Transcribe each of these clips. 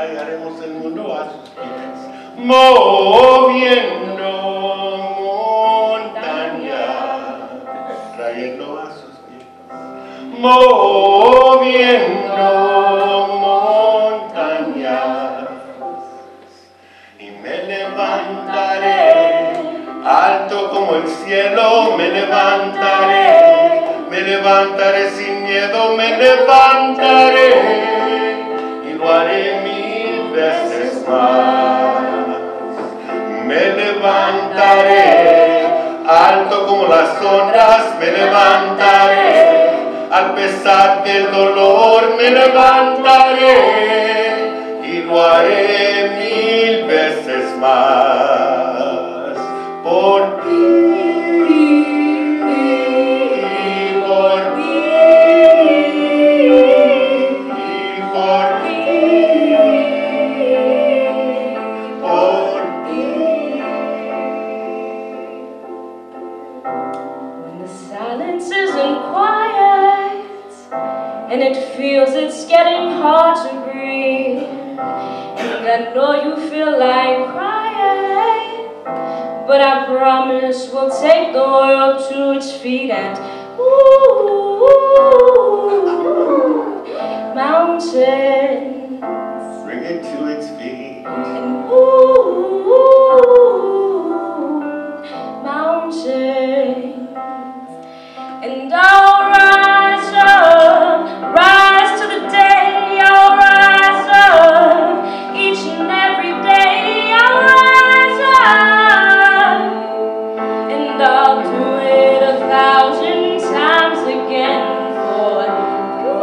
haremos el mundo a sus pies, moviendo montañas, trayendo a sus pies, moviendo montañas, y me levantaré alto como el cielo, me levantaré sin miedo, me levantaré y lo haré 1000 veces más. Me levantaré alto como las ondas, me levantaré al pesar del dolor, me levantaré y lo haré 1000 veces más por ti. And it feels it's getting hard to breathe, and I know you feel like crying, but I promise we'll take the world to its feet and mountains, bring it to its feet, and mountains, and I'll rise up, rise to the day, I'll rise up, each and every day, I'll rise up, and I'll do it 1,000 times again for you,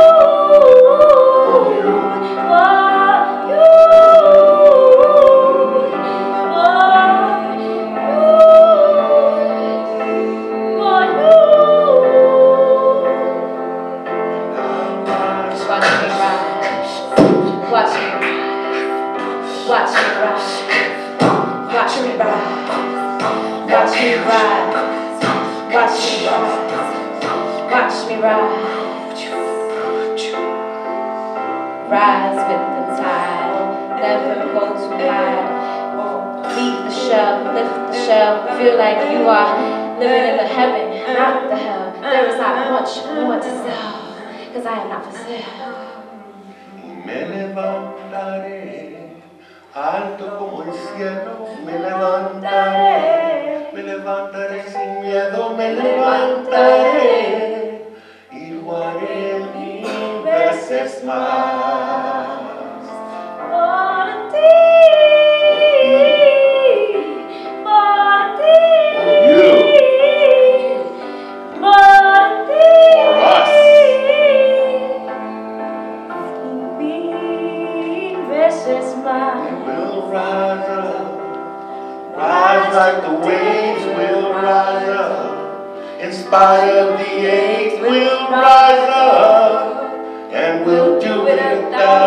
for you, Watch me rise, watch me rise, watch me rise, watch me rise, watch me rise, watch me rise. Rise with the tide, never go too high. Leave the shell, lift the shell, feel like you are living in the heaven, not the hell. There is not much more to sell, cause I am not for sale. Me levantaré, alto como el cielo, me levantaré sin miedo, me levantaré y lo haré 1000 veces más. Por ti, por ti, por ti, for us. We'll rise up, rise like the waves, we'll rise up. In spite of the aches, we'll rise up, and we'll do it 1,000